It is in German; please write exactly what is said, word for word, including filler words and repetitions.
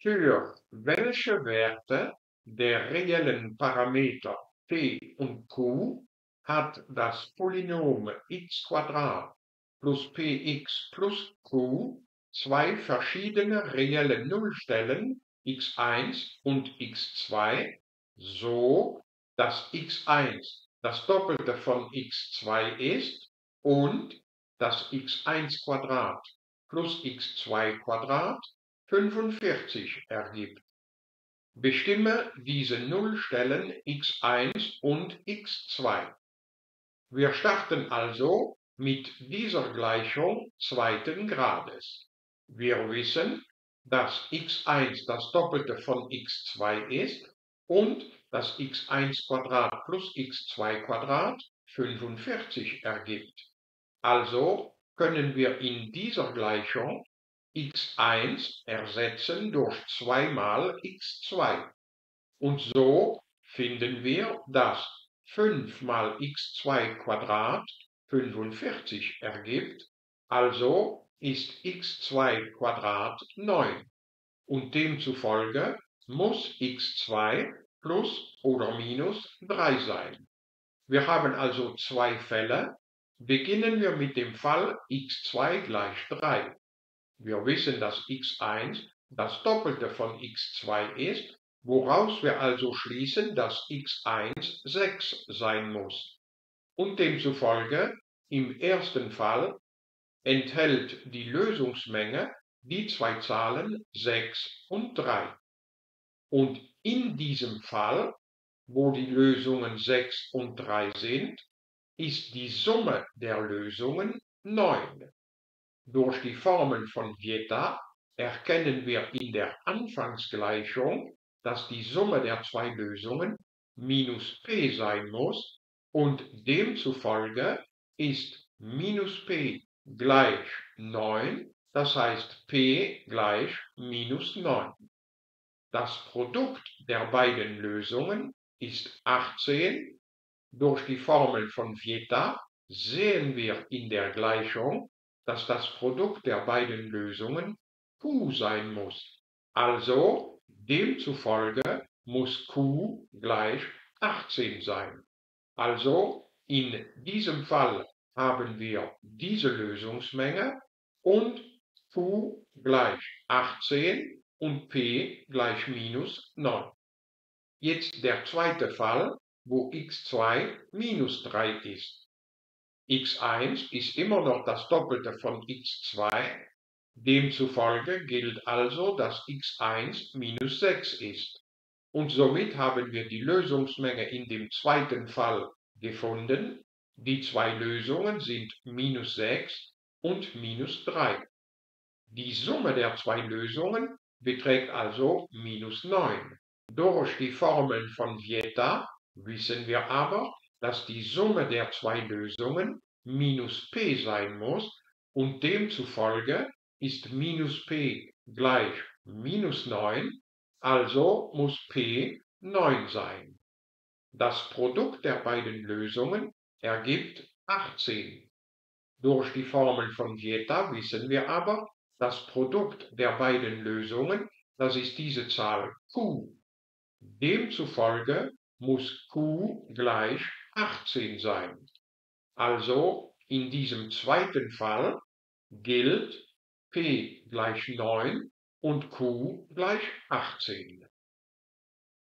Für welche Werte der reellen Parameter p und q hat das Polynom x plus px plus q zwei verschiedene reelle Nullstellen x eins und x zwei, so dass x eins das Doppelte von x zwei ist und dass x eins plus x zwei fünfundvierzig ergibt. Bestimme diese Nullstellen x eins und x zwei. Wir starten also mit dieser Gleichung zweiten Grades. Wir wissen, dass x eins das Doppelte von x zwei ist und dass x eins plus x zwei fünfundvierzig ergibt. Also können wir in dieser Gleichung x eins ersetzen durch zwei mal x zwei. Und so finden wir, dass fünf mal x zwei fünfundvierzig ergibt, also ist x zwei neun. Und demzufolge muss x zwei plus oder minus drei sein. Wir haben also zwei Fälle. Beginnen wir mit dem Fall x zwei gleich drei. Wir wissen, dass x eins das Doppelte von x zwei ist, woraus wir also schließen, dass x eins sechs sein muss. Und demzufolge im ersten Fall enthält die Lösungsmenge die zwei Zahlen sechs und drei. Und in diesem Fall, wo die Lösungen sechs und drei sind, ist die Summe der Lösungen neun. Durch die Formel von Vieta erkennen wir in der Anfangsgleichung, dass die Summe der zwei Lösungen minus p sein muss und demzufolge ist minus p gleich neun, das heißt p gleich minus neun. Das Produkt der beiden Lösungen ist achtzehn. Durch die Formel von Vieta sehen wir in der Gleichung, dass das Produkt der beiden Lösungen q sein muss. Also demzufolge muss q gleich achtzehn sein. Also in diesem Fall haben wir diese Lösungsmenge und q gleich achtzehn und p gleich minus neun. Jetzt der zweite Fall, wo x zwei minus drei ist. x eins ist immer noch das Doppelte von x zwei, demzufolge gilt also, dass x eins minus sechs ist. Und somit haben wir die Lösungsmenge in dem zweiten Fall gefunden. Die zwei Lösungen sind minus sechs und minus drei. Die Summe der zwei Lösungen beträgt also minus neun. Durch die Formeln von Vieta wissen wir aber, dass die Summe der zwei Lösungen minus p sein muss und demzufolge ist minus p gleich minus neun, also muss p neun sein. Das Produkt der beiden Lösungen ergibt achtzehn. Durch die Formel von Vieta wissen wir aber, das Produkt der beiden Lösungen, das ist diese Zahl q. Demzufolge muss q gleich achtzehn sein. Also in diesem zweiten Fall gilt p gleich neun und q gleich achtzehn.